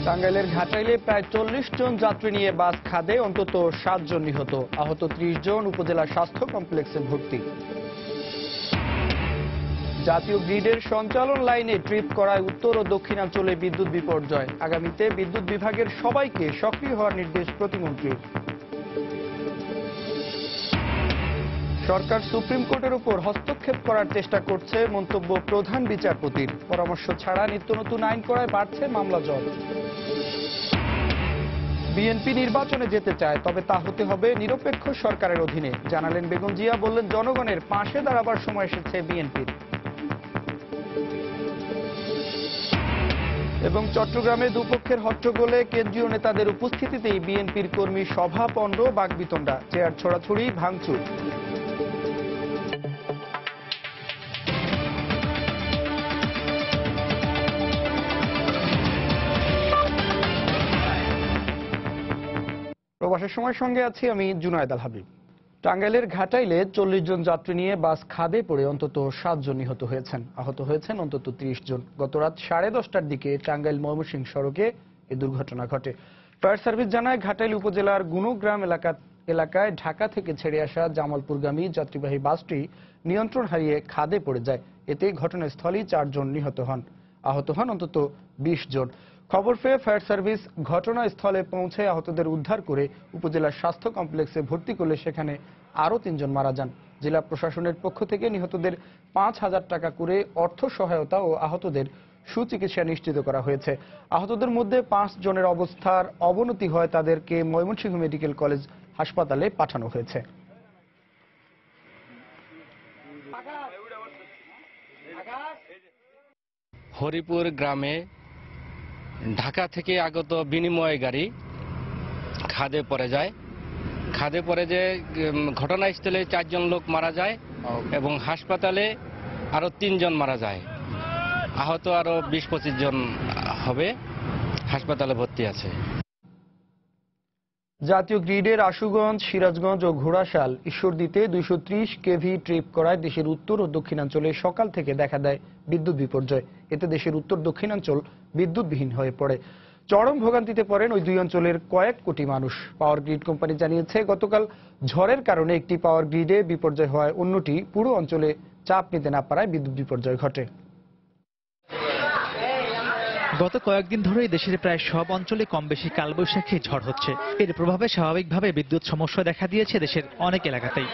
টাঙ্গাইলের ঘাটাইলে প্রায় ৪০ জন যাত্রী নিয়ে বাস খাদে, অন্তত ৭ জন নিহত। আহত ৩০ জন উপজেলা স্বাস্থ্য কমপ্লেক্সে ভর্তি। জাতীয় গ্রিডের সঞ্চালন লাইনে ট্রিপ করায় উত্তর ও দক্ষিণাঞ্চলে বিদ্যুৎ বিপর্যয়। আগামীতে বিদ্যুৎ বিভাগের সবাইকে সক্রিয় হওয়ার নির্দেশ প্রতিমন্ত্রীর। সরকার সুপ্রিম কোর্টের উপর হস্তক্ষেপ করার চেষ্টা করছে, মন্তব্য প্রধান বিচারপতির। পরামর্শ ছাড়া নিত্য নতুন আইন করায় বাড়ছে মামলা জট। বিএনপি নির্বাচনে যেতে চায়, তবে তা হতে হবে নিরপেক্ষ সরকারের অধীনে, জানালেন বেগম জিয়া। বললেন, জনগণের পাশে দাঁড়াবার সময় এসেছে বিএনপির। এবং চট্টগ্রামে দুপক্ষের হট্টগোলে কেন্দ্রীয় নেতাদের উপস্থিতিতেই বিএনপির কর্মী সভা পণ্ড, বাকবিতণ্ডা, চেয়ার ছোড়াছুড়ি, ভাঙচুর। প্রবাসের সময় সঙ্গে আছি আমি জুনায়েদ আল হাবিব। টাঙ্গাইলের ঘাটাইলে ৪০ জন যাত্রী নিয়ে বাস খাদে পড়ে অন্তত ৭ জন নিহত হয়েছেন। আহত হয়েছেন অন্তত ৩০ জন। গত রাত 10:30টার দিকে টাঙ্গাইল ময়মনসিংহ সড়কে এই দুর্ঘটনা ঘটে। ফায়ার সার্ভিস জানায়, ঘাটাইল উপজেলার গুণগ্রাম এলাকায় ঢাকা থেকে ছেড়ে আসা জামালপুরগামী যাত্রীবাহী বাসটি নিয়ন্ত্রণ হারিয়ে খাদে পড়ে যায়। এতে ঘটনাস্থলেই ৪ জন নিহত হন। আহত হন অন্তত ২০ জন। খবর পেয়ে ফায়ার সার্ভিস ঘটনাস্থলে পৌঁছে আহতদের উদ্ধার করে উপজেলা স্বাস্থ্য কমপ্লেক্সে ভর্তি করলে সেখানে আরও ৩ জন মারা যান। জেলা প্রশাসনের পক্ষ থেকে নিহতদের ৫,০০০ টাকা করে অর্থ সহায়তা ও আহতদের সুচিকিৎসা নিশ্চিত করা হয়েছে। আহতদের মধ্যে ৫ জনের অবস্থার অবনতি হয়, তাদেরকে ময়মনসিংহ মেডিকেল কলেজ হাসপাতালে পাঠানো হয়েছে। হরিপুর গ্রামে ঢাকা থেকে আগত বিনিময় গাড়ি খাদে পড়ে যায়। খাদে পড়ে যে ঘটনাস্থলে ৪ জন লোক মারা যায় এবং হাসপাতালে আরো ৩ জন মারা যায়। আহত আরো ২০-২৫ জন হবে, হাসপাতালে ভর্তি আছে। জাতীয় গ্রিডের আশুগঞ্জ, সিরাজগঞ্জ ও ঘোড়াশাল ঈশ্বরদীতে ২৩০ কেভি ট্রিপ করায় দেশের উত্তর ও দক্ষিণাঞ্চলে সকাল থেকে দেখা দেয় বিদ্যুৎ বিপর্যয়। এতে দেশের উত্তর দক্ষিণাঞ্চল বিদ্যুৎবিহীন হয়ে পড়ে। চরম ভোগান্তিতে পড়েন ওই দুই অঞ্চলের কয়েক কোটি মানুষ। পাওয়ার গ্রিড কোম্পানি জানিয়েছে, গতকাল ঝড়ের কারণে একটি পাওয়ার গ্রিডে বিপর্যয় হওয়ায় অন্যটি পুরো অঞ্চলে চাপ নিতে না পারায় বিদ্যুৎ বিপর্যয় ঘটে। গত কয়েকদিন ধরেই দেশের প্রায় সব অঞ্চলে কম বেশি কালবৈশাখী ঝড় হচ্ছে। এর প্রভাবে স্বাভাবিকভাবে বিদ্যুৎ সমস্যা দেখা দিয়েছে দেশের অনেক এলাকাতেই।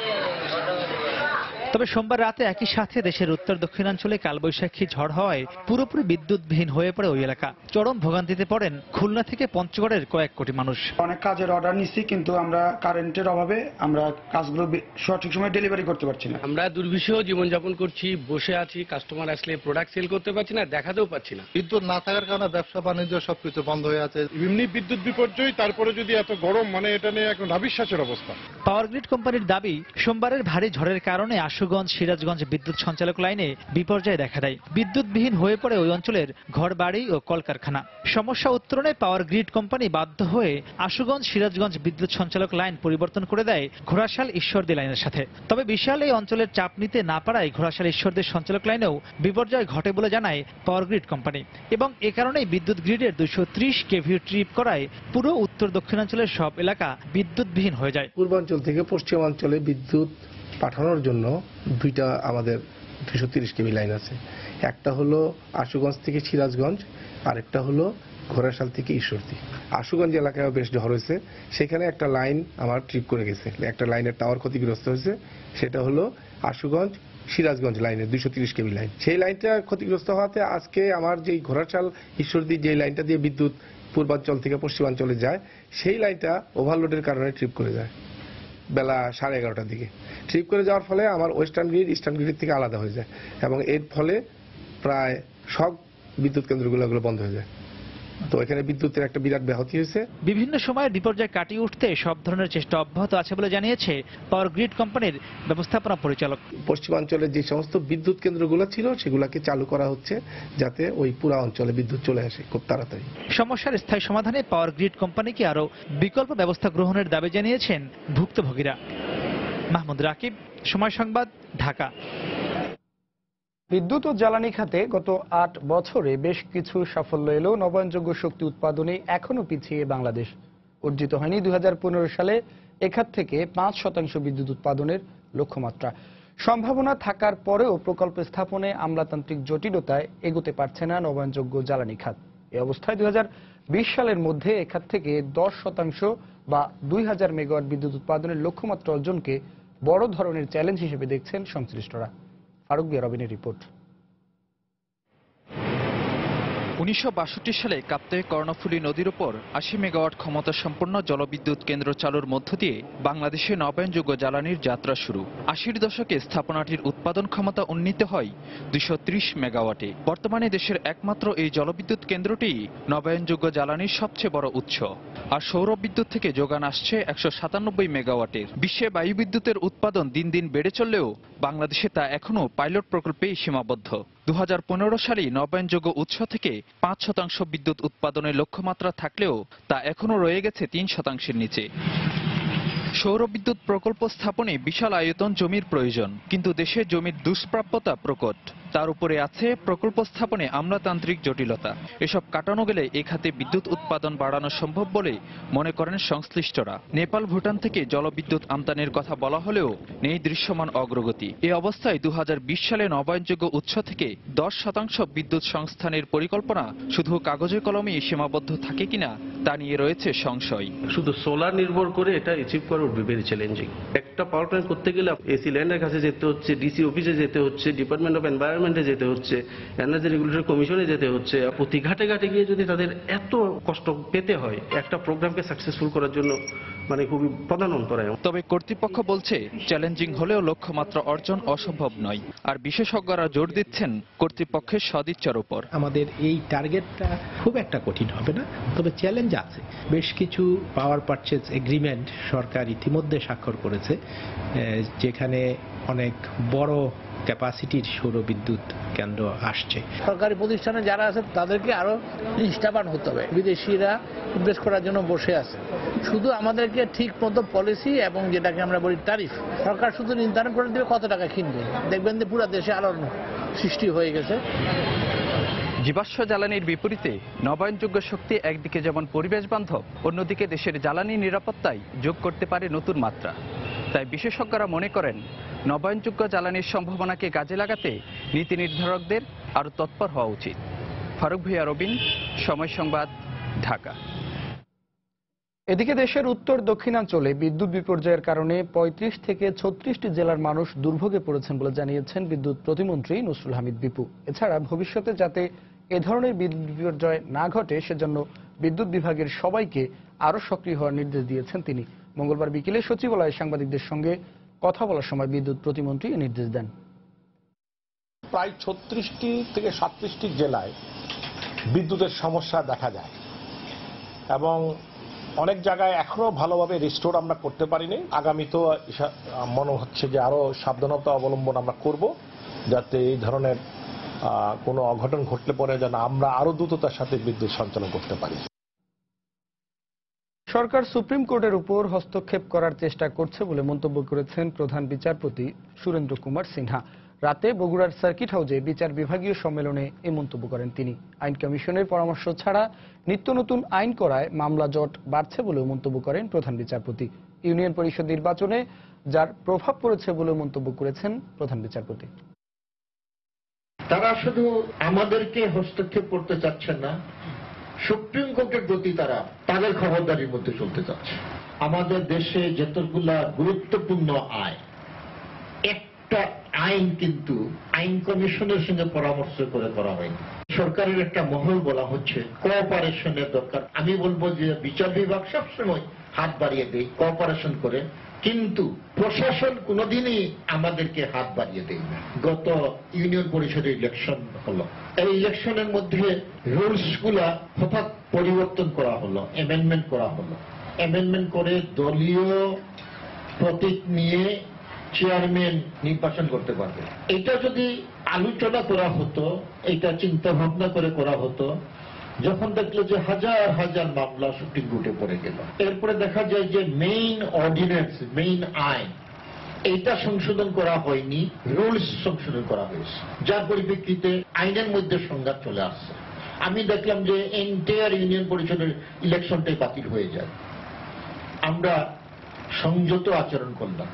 তবে সোমবার রাতে একই সাথে দেশের উত্তর দক্ষিণাঞ্চলে কালবৈশাখী ঝড় হওয়ায় পুরোপুরি বিদ্যুৎবিহীন হয়ে পড়ে ওই এলাকা। চরম ভোগান্তিতে পড়েন খুলনা থেকে পঞ্চগড়ের কয়েক কোটি মানুষ। অনেক কাজের অর্ডার নিচ্ছি, কিন্তু আমরা কারেন্টের অভাবে আমরা কাজগুলো সঠিক সময় ডেলিভারি করতে পারছি না। আমরা দুর্বিষহ জীবনযাপন করছি, বসে আছি, কাস্টমার আসলে প্রোডাক্ট সেল করতে পারছি না, দেখাতেও পাচ্ছি না। বিদ্যুৎ না থাকার কারণে ব্যবসা বাণিজ্য সবকিছু বন্ধ হয়ে আছে। এমনি বিদ্যুৎ বিপর্যয়, তারপরে যদি এত গরম, মানে এটা নিয়ে এখন নাভিশ্বাসের অবস্থা। পাওয়ার গ্রিড কোম্পানির দাবি, সোমবারের ভারী ঝড়ের কারণে আশুগঞ্জ, সিরাজগঞ্জ বিদ্যুৎ সঞ্চালক লাইনে বিপর্যয় দেখা দেয়। বিদ্যুৎবিহীন হয়ে পড়ে ওই অঞ্চলের ঘরবাড়ি ও কলকারখানা। সমস্যা উত্তরণে পাওয়ার গ্রিড কোম্পানি বাধ্য হয়ে আশুগঞ্জ, সিরাজগঞ্জ বিদ্যুৎ সঞ্চালক লাইন পরিবর্তন করে দেয় ঘোড়াশাল ঈশ্বরদী লাইনের সাথে। তবে বিশাল এই অঞ্চলের চাপ নিতে না পারায় ঘোড়াশাল ঈশ্বরদীর সঞ্চালক লাইনেও বিপর্যয় ঘটে বলে জানায় পাওয়ার গ্রিড কোম্পানি। এবং এ কারণেই বিদ্যুৎ গ্রিডের ২৩০ কেভি ট্রিপ করায় পুরো উত্তর দক্ষিণাঞ্চলের সব এলাকা বিদ্যুৎবিহীন হয়ে যায়। পূর্বাঞ্চল থেকে পশ্চিমাঞ্চলে বিদ্যুৎ পাঠানোর জন্য দুইটা আমাদের ২৩০ কেভি লাইন আছে। একটা হলো আশুগঞ্জ থেকে সিরাজগঞ্জ, আরেকটা হলো ঘোড়াশাল থেকে ঈশ্বরদী। আশুগঞ্জ এলাকায় বেশ ঝড় হয়েছে, সেখানে একটা লাইন আমার ট্রিপ করে গেছে, একটা লাইনের টাওয়ার ক্ষতিগ্রস্ত হয়েছে। সেটা হলো আশুগঞ্জ সিরাজগঞ্জ লাইনের ২৩০ কেভি লাইন। সেই লাইনটা ক্ষতিগ্রস্ত হওয়াতে আজকে আমার যে ঘোড়াশাল ঈশ্বরদী যে লাইনটা দিয়ে বিদ্যুৎ পূর্বাঞ্চল থেকে পশ্চিমাঞ্চলে যায়, সেই লাইনটা ওভারলোডের কারণে ট্রিপ করে যায় বেলা 11:30টার দিকে। ট্রিপ করে যাওয়ার ফলে আমার ওয়েস্টার্ন গ্রিড ইস্টার্ন গ্রিড থেকে আলাদা হয়ে যায় এবং এর ফলে প্রায় সব বিদ্যুৎ কেন্দ্রগুলো বন্ধ হয়ে যায়। তো এখানে বিদ্যুতের একটা বিরাট ব্যাহতি হয়েছে। বিভিন্ন সময়ের বিপর্যয় কাটিয়ে উঠতে সব ধরনের চেষ্টা অব্যাহত আছে বলে জানিয়েছে পাওয়ার গ্রিড কোম্পানির ব্যবস্থাপনা পরিচালক। পশ্চিমাঞ্চলের যে সমস্ত বিদ্যুৎ কেন্দ্রগুলো ছিল সেগুলোকে চালু করা হচ্ছে, যাতে ওই পুরো অঞ্চলে বিদ্যুৎ চলে আসে খুব তাড়াতাড়ি। সমস্যার স্থায়ী সমাধানে পাওয়ার গ্রিড কোম্পানিকে আরও বিকল্প ব্যবস্থা গ্রহণের দাবি জানিয়েছেন ভুক্তভোগীরা। মাহমুদ রাকিব, সময় সংবাদ, ঢাকা। বিদ্যুৎ ও জ্বালানি খাতে গত ৮ বছরে বেশ কিছু সাফল্য এলেও নবায়নযোগ্য শক্তি উৎপাদনে এখনও পিছিয়ে বাংলাদেশ। অর্জিত হয়নি 2015 সালে এ খাত থেকে 5% বিদ্যুৎ উৎপাদনের লক্ষ্যমাত্রা। সম্ভাবনা থাকার পরেও প্রকল্প স্থাপনে আমলাতান্ত্রিক জটিলতায় এগোতে পারছে না নবায়নযোগ্য জ্বালানি খাত। এই অবস্থায় 2020 সালের মধ্যে এ খাত থেকে 10% বা 2000 মেগাওয়াট বিদ্যুৎ উৎপাদনের লক্ষ্যমাত্রা অর্জনকে বড় ধরনের চ্যালেঞ্জ হিসেবে দেখছেন সংশ্লিষ্টরা। ফারুক বিয়া রবিনের রিপোর্ট। 1962 সালে কাপ্তাই কর্ণফুলী নদীর উপর 80 মেগাওয়াট ক্ষমতা সম্পন্ন জলবিদ্যুৎ কেন্দ্র চালুর মধ্য দিয়ে বাংলাদেশে নবায়নযোগ্য জ্বালানির যাত্রা শুরু। 80-এর দশকে স্থাপনাটির উৎপাদন ক্ষমতা উন্নীত হয় 230 মেগাওয়াটে। বর্তমানে দেশের একমাত্র এই জলবিদ্যুৎ কেন্দ্রটি নবায়নযোগ্য জ্বালানির সবচেয়ে বড় উৎস। আর সৌর বিদ্যুৎ থেকে যোগান আসছে 197 মেগাওয়াটের। বিশ্বে বায়ু বিদ্যুতের উৎপাদন দিন দিন বেড়ে চললেও বাংলাদেশে তা এখনও পাইলট প্রকল্পেই সীমাবদ্ধ। 2015 সালে নবায়নযোগ্য উৎস থেকে 5% বিদ্যুৎ উৎপাদনের লক্ষ্যমাত্রা থাকলেও তা এখনও রয়ে গেছে 3%-এর নিচে। সৌর বিদ্যুৎ প্রকল্প স্থাপনে বিশাল আয়তন জমির প্রয়োজন, কিন্তু দেশে জমির দুষ্প্রাপ্যতা প্রকট। তার উপরে আছে প্রকল্প স্থাপনে আমলাতান্ত্রিক জটিলতা। এসব কাটানো গেলে এ খাতে বিদ্যুৎ উৎপাদন বাড়ানো সম্ভব বলে মনে করেন সংশ্লিষ্টরা। নেপাল, ভুটান থেকে জলবিদ্যুৎ আমদানির কথা বলা হলেও নেই দৃশ্যমান অগ্রগতি। এই অবস্থায় 2020 সালে নবায়নযোগ্য উৎস থেকে 10% বিদ্যুৎ সংস্থানের পরিকল্পনা শুধু কাগজে কলমে সীমাবদ্ধ থাকে কিনা তা নিয়ে রয়েছে সংশয়। শুধু সোলার নির্ভর করে এটা অ্যাচিভ করা উড বি ভেরি চ্যালেঞ্জিং। একটা পাওয়ার প্ল্যান্ট করতে গেলে এসি ল্যান্ডের কাছে যেতে হচ্ছে, ডিসি অফিসে যেতে হচ্ছে, ডিপার্টমেন্ট অফ এনভায়রনমেন্টে যেতে হচ্ছে, এনার্জি রেগুলেটরি কমিশনে যেতে হচ্ছে। প্রতি ঘাটে ঘাটে গিয়ে যদি তাদের এত কষ্ট পেতে হয় একটা প্রোগ্রামকে সাকসেসফুল করার জন্য, মানে খুবই প্রধান অন্তরায়। তবে কর্তৃপক্ষ বলছে চ্যালেঞ্জিং হলেও লক্ষ্যমাত্রা অর্জন অসম্ভব নয়। আর বিশেষজ্ঞরা জোর দিচ্ছেন কর্তৃপক্ষের সদিচ্ছার উপর। আমাদের এই টার্গেটটা খুব একটা কঠিন হবে না, তবে চ্যালেঞ্জ আছে। বেশ কিছু পাওয়ার পারচেজ এগ্রিমেন্ট সরকার ইতিমধ্যে স্বাক্ষর করেছে, যেখানে অনেক বড় ক্যাপাসিটির সৌর বিদ্যুৎ কেন্দ্র আসছে। সরকারি প্রতিষ্ঠানে যারা আছে তাদেরকে আরো নিষ্ঠাবান হতে হবে। বিদেশিরা ইনভেস্ট করার জন্য বসে আছে। শুধু আমাদেরকে ঠিক মতো পলিসি এবং যেটাকে আমরা বলি ট্যারিফ, সরকার শুধু নির্ধারণ করে দেবে কত টাকা কিনবে। দেখবেন যে পুরো দেশে আলোর সৃষ্টি হয়ে গেছে। জীবাশ্ম জ্বালানির বিপরীতে নবায়নযোগ্য শক্তি একদিকে যেমন পরিবেশ বান্ধব, অন্যদিকে দেশের জ্বালানি নিরাপত্তায় যোগ করতে পারে নতুন মাত্রা। তাই বিশেষজ্ঞরা মনে করেন নবায়নযোগ্য জ্বালানির সম্ভাবনাকে কাজে লাগাতে নীতি নির্ধারকদের আরও তৎপর হওয়া উচিত। ফারুক ভূঁইয়া, রবিন, সময় সংবাদ, ঢাকা। এদিকে দেশের উত্তর দক্ষিণাঞ্চলে বিদ্যুৎ বিপর্যয়ের কারণে 35 থেকে 36টি জেলার মানুষ দুর্ভোগে পড়েছেন বলে জানিয়েছেন বিদ্যুৎ প্রতিমন্ত্রী নসরুল হামিদ বিপু। এছাড়া ভবিষ্যতে যাতে এ ধরনের বিদ্যুৎ বিপর্যয় না ঘটে সেজন্য বিদ্যুৎ বিভাগের সবাইকে আরও সক্রিয় হওয়ার নির্দেশ দিয়েছেন তিনি। মঙ্গলবার বিকেলে সচিবালয়ে সাংবাদিকদের সঙ্গে কথা বলার সময় বিদ্যুৎ প্রতিমন্ত্রী এ নির্দেশ দেন। প্রায় 36টি থেকে 37টি জেলায় বিদ্যুতের সমস্যা দেখা যায় এবং অনেক জায়গায় এখনো ভালোভাবে রিস্টোর আমরা করতে পারিনি। আগামীতেও মনে হচ্ছে যে আরো সাবধানতা অবলম্বন আমরা করব, যাতে এই ধরনের কোনো অঘটন ঘটলে পরে যেন আমরা আরো দ্রুততার সাথে বিদ্যুৎ সঞ্চালন করতে পারি। সরকার সুপ্রিম কোর্টের উপর হস্তক্ষেপ করার চেষ্টা করছে বলে মন্তব্য করেছেন প্রধান বিচারপতি সুরেন্দ্র কুমার সিনহা। রাতে বগুড়ার সার্কিট হাউসে বিচার বিভাগীয় সম্মেলনে এই মন্তব্য করেন তিনি। আইন কমিশনের পরামর্শ ছাড়া নিত্য নতুন আইন করায় মামলা জট বাড়ছে বলেও মন্তব্য করেন প্রধান বিচারপতি। ইউনিয়ন পরিষদ নির্বাচনে যার প্রভাব পড়েছে বলেও মন্তব্য করেছেন প্রধান বিচারপতি। তারা শুধু আমাদেরকে হস্তক্ষেপ করতে চাচ্ছেন না, সুপ্রিম কোর্টের প্রতি তারা তাদের খবরদারির মধ্যে চলতে চাচ্ছে। আমাদের দেশে যতগুলা গুরুত্বপূর্ণ আইন, একটা আইন কিন্তু আইন কমিশনের সঙ্গে পরামর্শ করে করা হয়নি। সরকারের একটা মহল বলা হচ্ছে কোঅপারেশনের দরকার। আমি বলবো যে বিচার বিভাগ সবসময় হাত বাড়িয়ে দেয়, কোঅপারেশন করে, কিন্তু প্রশাসন কোনোদিনই আমাদেরকে হাত বাড়িয়ে দেয় না। গত ইউনিয়ন পরিষদের ইলেকশন হলো, এই ইলেকশনের মধ্যে রুলস গুলা হঠাৎ পরিবর্তন করা হলো, অ্যামেন্ডমেন্ট করা হলো। অ্যামেন্ডমেন্ট করে দলীয় প্রতীক নিয়ে চেয়ারম্যান নির্বাচন করতে পারবে। এটা যদি আলোচনা করা হতো, এটা চিন্তা ভাবনা করে করা হতো, যখন দেখলো যে হাজার হাজার মামলা সুপ্রিম কোর্টে পড়ে গেল, এরপরে দেখা যায় যে মেইন অর্ডিন্যান্স, মেইন আইন এইটা সংশোধন করা হয়নি, রুলস সংশোধন করা হয়েছে, যার পরিপ্রেক্ষিতে আইনের মধ্যে সংঘাত চলে আসছে। আমি দেখলাম যে এন্টায়ার ইউনিয়ন পরিষদের ইলেকশনটাই বাতিল হয়ে যায়। আমরা সংযত আচরণ করলাম।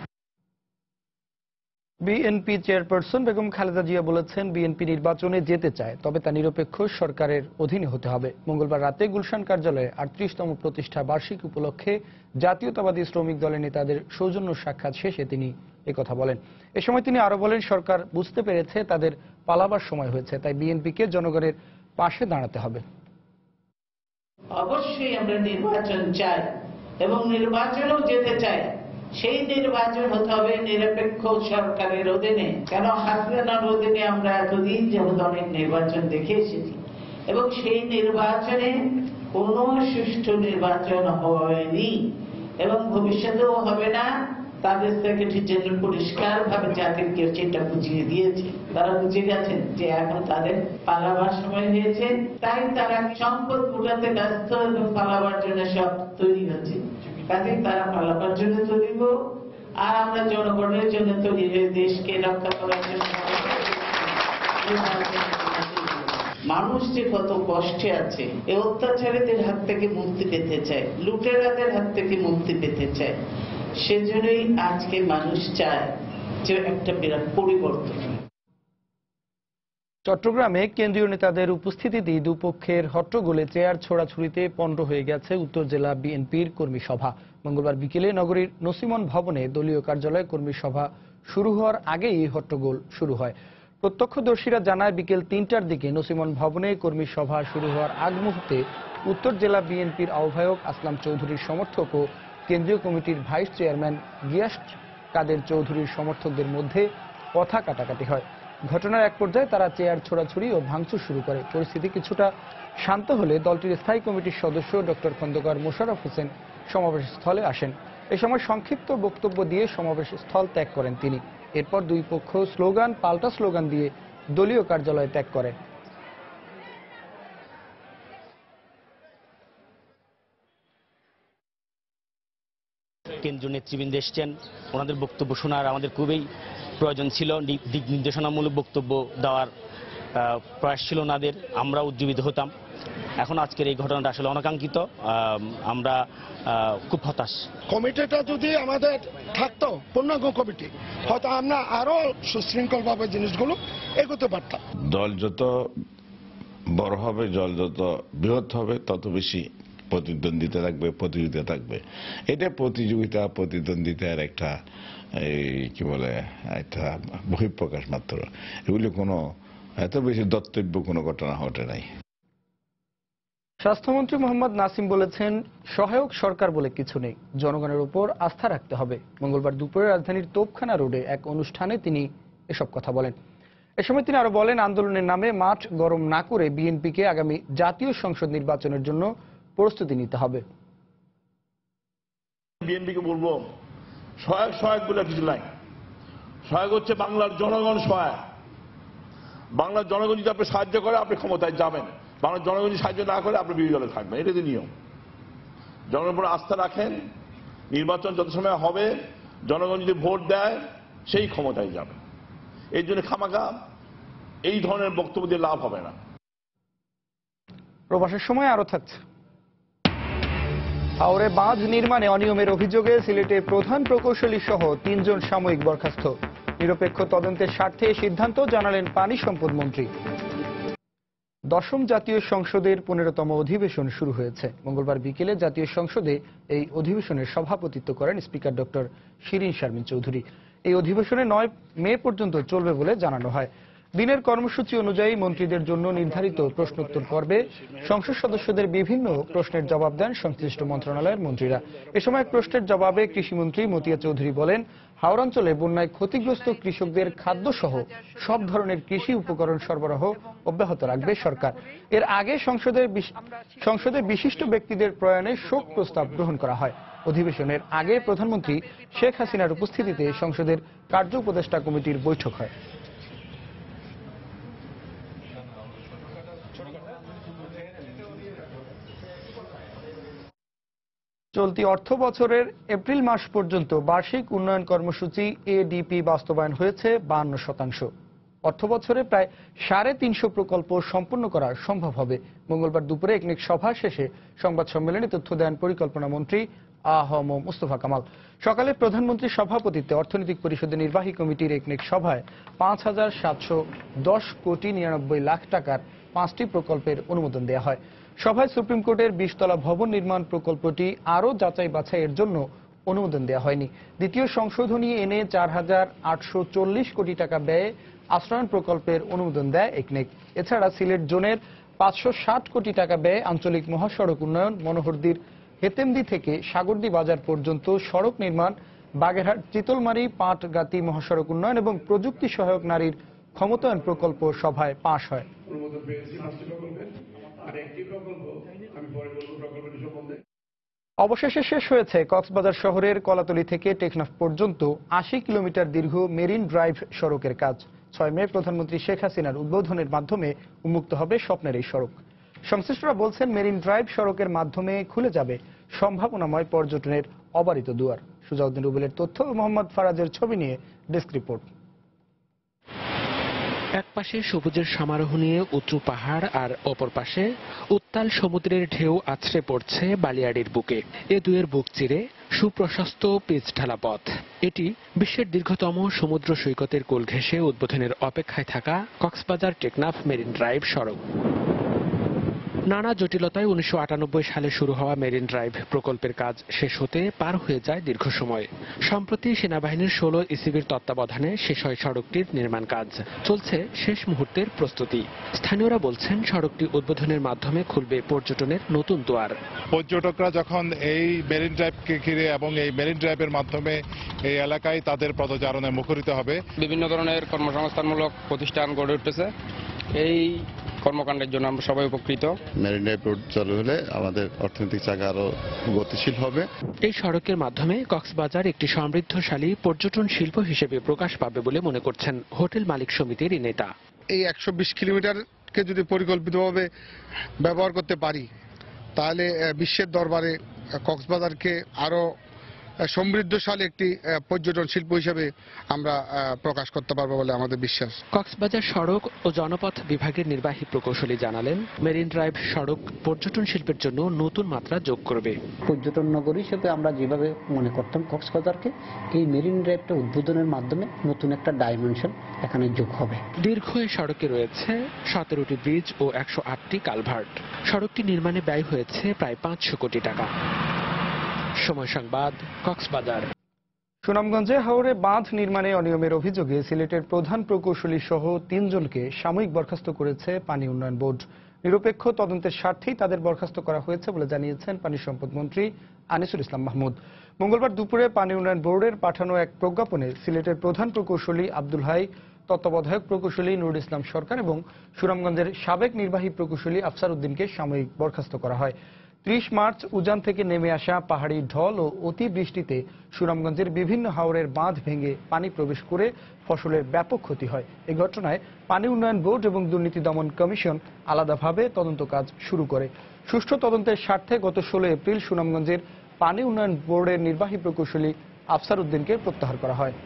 বিএনপি চেয়ারপারসন বেগম খালেদা জিয়া বলেছেন, বিএনপি নির্বাচনে যেতে চায়, তবে তা নিরপেক্ষ সরকারের অধীনে হতে হবে। মঙ্গলবার রাতে গুলশান কার্যালয়ে 38তম প্রতিষ্ঠা বার্ষিক উপলক্ষে জাতীয়তাবাদী শ্রমিক দলের নেতাদের সৌজন্য সাক্ষাৎ শেষে তিনি একথা বলেন। এ সময় তিনি আরো বলেন, সরকার বুঝতে পেরেছে তাদের পালাবার সময় হয়েছে, তাই বিএনপিকে জনগণের পাশে দাঁড়াতে হবে। অবশ্যই আমরা নির্বাচন চাই এবং নির্বাচনেও যেতে চাই। সেই নির্বাচন হতে হবে নিরপেক্ষ সরকারের অধীনে। কেন হাসিনার অধীনে আমরা এতদিন যাবত অনেক নির্বাচন দেখে এসেছি এবং সেই নির্বাচনে কোনো সুষ্ঠু নির্বাচন হয়নি এবং ভবিষ্যতেও হবে না। তাদের সেক্রেটারি জেনারেল পরিষ্কার ভাবে জাতিকে সেটা বুঝিয়ে দিয়েছে। তারা বুঝে গেছেন যে এখন তাদের পালাবার সময় হয়েছে, তাই তারা সম্পদ গুলাতে ব্যস্ত এবং পালাবার জন্য সব তৈরি হচ্ছে। কাজে তারা পালাবার জন্য তৈরি হোক, আর আমরা জনগণের জন্য তৈরি হয়ে দেশকে রক্ষা করার জন্য। মানুষ যে কত কষ্টে আছে, এই অত্যাচারীদের হাত থেকে মুক্তি পেতে চায়, লুটেরাদের হাত থেকে মুক্তি পেতে চায়। সেজন্যই আজকে মানুষ চায় যে একটা বিরাট পরিবর্তন। চট্টগ্রামে কেন্দ্রীয় নেতাদের উপস্থিতিতে দুপক্ষের হট্টগোলে চেয়ার ছোড়াছুড়িতে পণ্ড হয়ে গেছে উত্তর জেলা বিএনপির কর্মী সভা। মঙ্গলবার বিকেলে নগরীর নসিমন ভবনে দলীয় কার্যালয়ে কর্মী সভা শুরু হওয়ার আগেই হট্টগোল শুরু হয়। প্রত্যক্ষদর্শীরা জানায়, বিকেল 3টার দিকে নসিমন ভবনে কর্মী সভা শুরু হওয়ার আগ মুহূর্তে উত্তর জেলা বিএনপির আহ্বায়ক আসলাম চৌধুরীর সমর্থক ও কেন্দ্রীয় কমিটির ভাইস চেয়ারম্যান গিয়াস কাদের চৌধুরীর সমর্থকদের মধ্যে কথা কাটাকাটি হয়। ঘটনার এক পর্যায়ে তারা চেয়ার ছোড়াছুড়ি ও ভাঙচুর শুরু করে। পরিস্থিতি কিছুটা শান্ত হলে দলটির স্থায়ী কমিটির সদস্য ডক্টর খন্দকার মোশাররফ হোসেন সমাবেশ স্থলে আসেন। এ সময় সংক্ষিপ্ত বক্তব্য দিয়ে সমাবেশ স্থল ত্যাগ করেন তিনি। এরপর দুই পক্ষ পাল্টা স্লোগান দিয়ে দলীয় কার্যালয় ত্যাগ করে। কেন্দ্রীয় নেতৃবৃন্দ এসছেন, ওনাদের বক্তব্য শোনার আমাদের খুবই প্রয়োজন ছিল। দিক নির্দেশনামূলক বক্তব্য দেওয়ার প্রয়াস ছিল ওনাদের, আমরা উজ্জীবিত হতাম। এখন আজকের এই ঘটনাটা আসলে অনাকাঙ্ক্ষিত, আমরা খুব হতাশ। কমিটিটা যদি আমাদের থাকতো পূর্ণাঙ্গ কমিটি, হয়তো আমরা আরো সুশৃঙ্খলভাবে জিনিসগুলো এগোতে পারতাম। দল যত বড় হবে, দল যত বৃহৎ হবে, তত বেশি প্রতিদ্বন্দ্বিতা থাকবে, প্রতিযোগিতা থাকবে। এটা প্রতিদ্বন্দ্বিতার একটা কি বলে একটা বহিঃপ্রকাশ মাত্র। এগুলি কোনো এত বেশি দত্তব্য কোনো ঘটনা ঘটে নাই। স্বাস্থ্যমন্ত্রী মোহাম্মদ নাসিম বলেছেন, সহায়ক সরকার বলে কিছু নেই, জনগণের উপর আস্থা রাখতে হবে। মঙ্গলবার দুপুরে রাজধানীর তোপখানা রোডে এক অনুষ্ঠানে তিনি এসব কথা বলেন। এ সময় তিনি আরো বলেন, আন্দোলনের নামে মাঠ গরম না করে বিএনপিকে আগামী জাতীয় সংসদ নির্বাচনের জন্য প্রস্তুতি নিতে হবে। বিএনপিকে বলবো, সহায়ক বলে কিছু নাই। সহায়ক হচ্ছে বাংলার জনগণ সহায়ক। বাংলার জনগণ যদি আপনি সাহায্য করে, আপনি ক্ষমতায় যাবেন। বাংলার জনগণ যদি সাহায্য না করে, আপনি বিরোধী দলে থাকবেন। এটা নিয়ম। জনগণের উপর আস্থা রাখেন, নির্বাচন যত সময় হবে, জনগণ যদি ভোট দেয়, সেই ক্ষমতায় যাবে। এই জন্য খামাখা এই ধরনের বক্তব্য দিয়ে লাভ হবে না। প্রবাসের সময় আরো থাকছে। হাওরে বাঁধ নির্মাণে অনিয়মের অভিযোগে সিলেটের প্রধান প্রকৌশলী সহ 3 জন সাময়িক বরখাস্ত। নিরপেক্ষ তদন্তের স্বার্থে সিদ্ধান্ত জানালেন পানি সম্পদ মন্ত্রী। 10ম জাতীয় সংসদের 15তম অধিবেশন শুরু হয়েছে। মঙ্গলবার বিকেলে জাতীয় সংসদে এই অধিবেশনের সভাপতিত্ব করেন স্পিকার ডক্টর শিরিন শারমিন চৌধুরী। এই অধিবেশনে 9 মে পর্যন্ত চলবে বলে জানানো হয়। দিনের কর্মসূচি অনুযায়ী মন্ত্রীদের জন্য নির্ধারিত প্রশ্নোত্তর পর্বে সংসদ সদস্যদের বিভিন্ন প্রশ্নের জবাব দেন সংশ্লিষ্ট মন্ত্রণালয়ের মন্ত্রীরা। এ সময় এক প্রশ্নের জবাবে কৃষিমন্ত্রী মতিয়া চৌধুরী বলেন, হাওড়াঞ্চলে বন্যায় ক্ষতিগ্রস্ত কৃষকদের খাদ্যসহ সব ধরনের কৃষি উপকরণ সরবরাহ অব্যাহত রাখবে সরকার। এর আগে সংসদে বিশিষ্ট ব্যক্তিদের প্রয়াণে শোক প্রস্তাব গ্রহণ করা হয়। অধিবেশনের আগে প্রধানমন্ত্রী শেখ হাসিনার উপস্থিতিতে সংসদের কার্য উপদেষ্টা কমিটির বৈঠক হয়। চলতি অর্থ বছরের এপ্রিল মাস পর্যন্ত বার্ষিক উন্নয়ন কর্মসূচি এডিপি বাস্তবায়ন হয়েছে 52%। অর্থ বছরে প্রায় 350 প্রকল্প সম্পন্ন করা সম্ভব হবে। মঙ্গলবার দুপুরে একনেক সভা শেষে সংবাদ সম্মেলনে তথ্য দেন পরিকল্পনা মন্ত্রী আ.হ.ম মুস্তফা কামাল। সকালে প্রধানমন্ত্রীর সভাপতিত্বে অর্থনৈতিক পরিষদের নির্বাহী কমিটির একনেক সভায় 5,710 কোটি 99 লাখ টাকার 5টি প্রকল্পের অনুমোদন দেওয়া হয়। সভায় সুপ্রিম কোর্টের 20 তলা ভবন নির্মাণ প্রকল্পটি আরও যাচাই বাছাইয়ের জন্য অনুমোদন দেওয়া হয়নি। দ্বিতীয় সংশোধনী এনে 4,840 কোটি টাকা ব্যয়ে আশ্রয়ণ প্রকল্পের অনুমোদন দেয় একনেক। এছাড়া সিলেট জোনের 560 কোটি টাকা ব্যয়ে আঞ্চলিক মহাসড়ক উন্নয়ন, মনোহরদীর হেতেমদি থেকে সাগরদী বাজার পর্যন্ত সড়ক নির্মাণ, বাগেরহাট চিতলমারি পাটগাতি মহাসড়ক উন্নয়ন এবং প্রযুক্তি সহায়ক নারীর ক্ষমতায়ন প্রকল্প সভায় পাশ হয়। অবশেষে শেষ হয়েছে কক্সবাজার শহরের কলাতলী থেকে টেকনাফ পর্যন্ত 80 কিলোমিটার দীর্ঘ মেরিন ড্রাইভ সড়কের কাজ। 6 মে প্রধানমন্ত্রী শেখ হাসিনার উদ্বোধনের মাধ্যমে উন্মুক্ত হবে স্বপ্নের এই সড়ক। সংশ্লিষ্টরা বলছেন, মেরিন ড্রাইভ সড়কের মাধ্যমে খুলে যাবে সম্ভাবনাময় পর্যটনের অবারিত দুয়ার। সুজাউদ্দিন রুবেলের তথ্য, মোহাম্মদ ফারাজের ছবি নিয়ে ডেস্ক রিপোর্ট। এক পাশে সবুজের সমারোহ নিয়ে উঁচু পাহাড় আর অপর পাশে উত্তাল সমুদ্রের ঢেউ আছড়ে পড়ছে বালিয়াড়ির বুকে। এ দুয়ের বুক চিরে সুপ্রশস্ত পিচ ঢালা পথ। এটি বিশ্বের দীর্ঘতম সমুদ্র সৈকতের কোল ঘেঁষে উদ্বোধনের অপেক্ষায় থাকা কক্সবাজার টেকনাফ মেরিন ড্রাইভ সড়ক। নানা জটিলতায় 1998 সালে শুরু হওয়া মেরিন ড্রাইভ প্রকল্পের কাজ শেষ হতে পার হয়ে যায় দীর্ঘ সময়। সম্প্রতি সেনাবাহিনীর 16 ইসিবির তত্ত্বাবধানে শেষ হয় সড়কটির নির্মাণ কাজ। চলছে শেষ মুহূর্তের প্রস্তুতি। স্থানীয়রা বলছেন, সড়কটি উদ্বোধনের মাধ্যমে খুলবে পর্যটনের নতুন দুয়ার। পর্যটকরা যখন এই মেরিন ড্রাইভকে ঘিরে এবং এই মেরিন ড্রাইভের মাধ্যমে এই এলাকায় তাদের পদচারণে মুখরিত হবে। বিভিন্ন ধরনের কর্মসংস্থানমূলক প্রতিষ্ঠান গড়ে উঠতেছে। এই কর্মকাণ্ডের জন্য আমরা সবাই উপকৃত। মেরিন ড্রাইভ রোড চালু হলে আমাদের অর্থনৈতিক চাকা আরো গতিশীল হবে। এই সড়কের মাধ্যমে কক্সবাজার একটি সমৃদ্ধশালী পর্যটন শিল্প হিসেবে প্রকাশ পাবে বলে মনে করছেন হোটেল মালিক সমিতির নেতা। এই 120 কিলোমিটারকে যদি পরিকল্পিতভাবে ব্যবহার করতে পারি, তাহলে বিশ্বের দরবারে কক্সবাজারকে আরো সমৃদ্ধশালী একটি পর্যটন শিল্প হিসেবে আমরা প্রকাশ করতে পারবো বলে আমাদের বিশ্বাস। কক্সবাজার সড়ক ও জনপথ বিভাগের নির্বাহী প্রকৌশলী জানালেন, মেরিন ড্রাইভ সড়ক পর্যটন শিল্পের জন্য নতুন মাত্রা যোগ করবে। পর্যটন নগরী হিসেবে আমরা যেভাবে মনে করতাম কক্সবাজারকে, এই মেরিন ড্রাইভটা উদ্বোধনের মাধ্যমে নতুন একটা ডাইমেনশন এখানে যোগ হবে। দীর্ঘ এই সড়কে রয়েছে 17টি ব্রিজ ও 108টি কালভার্ট। সড়কটি নির্মাণে ব্যয় হয়েছে প্রায় 500 কোটি টাকা। সময় সংবাদ, কক্সবাজার। সুনামগঞ্জে হাওরে বাঁধ নির্মাণে অনিয়মের অভিযোগে সিলেটের প্রধান প্রকৌশলী সহ 3 জনকে সাময়িক বরখাস্ত করেছে পানি উন্নয়ন বোর্ড। নিরপেক্ষ তদন্তের স্বার্থেই তাদের বরখাস্ত করা হয়েছে বলে জানিয়েছেন পানি সম্পদ মন্ত্রী আনিসুল ইসলাম মাহমুদ। মঙ্গলবার দুপুরে পানি উন্নয়ন বোর্ডের পাঠানো এক প্রজ্ঞাপনে সিলেটের প্রধান প্রকৌশলী আব্দুল হাই, তত্ত্বাবধায়ক প্রকৌশলী নুরুল ইসলাম সরকার এবং সুনামগঞ্জের সাবেক নির্বাহী প্রকৌশলী আফসার উদ্দিনকে সাময়িক বরখাস্ত করা হয়। 30 মার্চ উজান থেকে নেমে আসা পাহাড়ি ঢল ও অতিবৃষ্টিতে সুনামগঞ্জের বিভিন্ন হাওরের বাঁধ ভেঙে পানি প্রবেশ করে ফসলের ব্যাপক ক্ষতি হয়। এই ঘটনায় পানি উন্নয়ন বোর্ড এবং দুর্নীতি দমন কমিশন আলাদাভাবে তদন্ত কাজ শুরু করে। সুষ্ঠু তদন্তের স্বার্থে গত 16 এপ্রিল সুনামগঞ্জের পানি উন্নয়ন বোর্ডের নির্বাহী প্রকৌশলী আফসার উদ্দিনকে প্রত্যাহার করা হয়।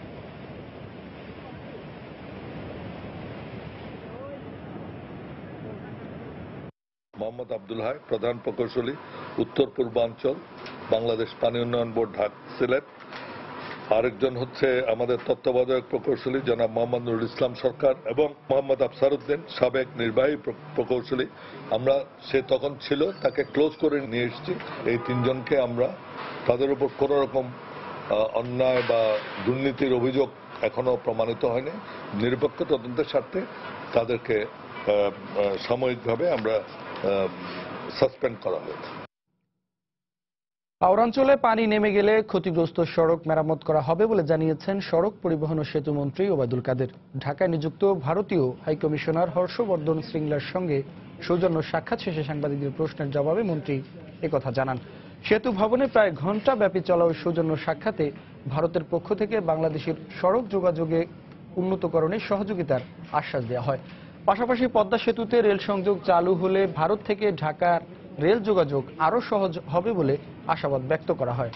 মোহাম্মদ আব্দুল হাই, প্রধান প্রকৌশলী, উত্তর পূর্বাঞ্চল, বাংলাদেশ পানি উন্নয়ন বোর্ড, সিলেট। আরেকজন হচ্ছে আমাদের তত্ত্বাবধায়ক প্রকৌশলী জনাব মোহাম্মদ নুরুল ইসলাম সরকার এবং মোহাম্মদ আফসার উদ্দিন, সাবেক নির্বাহী প্রকৌশলী। আমরা সে তখন ছিল, তাকে ক্লোজ করে নিয়ে এসেছি। এই 3 জনকে আমরা, তাদের উপর কোন রকম অন্যায় বা দুর্নীতির অভিযোগ এখনো প্রমাণিত হয়নি। নিরপেক্ষ তদন্তের স্বার্থে তাদেরকে সাময়িকভাবে আমরা সাসপেন্ড করা হয়েছে। পাউরাঞ্চলে পানি নেমে গেলে ক্ষতিগ্রস্ত সড়ক মেরামত করা হবে বলে জানিয়েছেন সড়ক পরিবহন ও সেতু মন্ত্রী ওবায়দুল কাদের। ঢাকায় নিযুক্ত ভারতীয় হাইকমিশনার হর্ষবর্ধন শ্রীংলার সঙ্গে সৌজন্য সাক্ষাৎ শেষে সাংবাদিকদের প্রশ্নের জবাবে মন্ত্রী একথা জানান। সেতু ভবনে প্রায় ঘণ্টাব্যাপী চলা ওই সৌজন্য সাক্ষাতে ভারতের পক্ষ থেকে বাংলাদেশের সড়ক যোগাযোগে উন্নতকরণে সহযোগিতার আশ্বাস দেওয়া হয়। পাশাপাশি পদ্মা সেতুতে রেল সংযোগ চালু হলে ভারত থেকে ঢাকার রেল যোগাযোগ আরও সহজ হবে বলে আশাবাদ ব্যক্ত করা হয়।